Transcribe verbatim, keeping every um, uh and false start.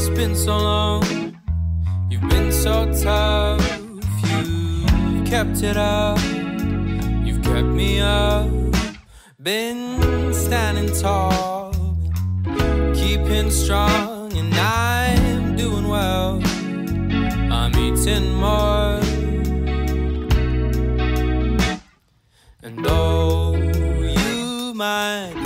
It's been so long, you've been so tough. You've kept it up, you've kept me up. Been standing tall, keeping strong, and I'm doing well. I'm eating more, and though you might